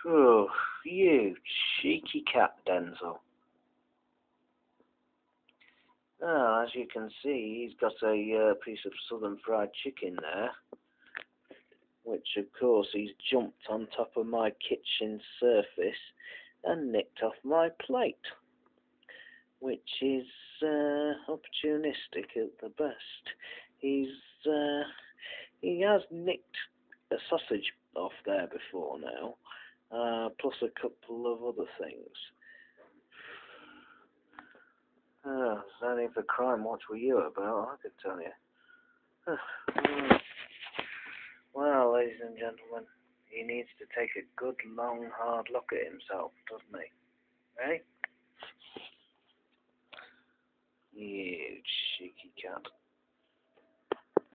Oh, you cheeky cat, Denzel. Well, as you can see, he's got a piece of southern fried chicken there, which of course he's jumped on top of my kitchen surface and nicked off my plate, which is opportunistic at the best. He has nicked a sausage off there before now, plus a couple of other things. Only for crime, what were you about? I could tell you. Well, ladies and gentlemen, he needs to take a good, long, hard look at himself, doesn't he? Eh? You cheeky cat.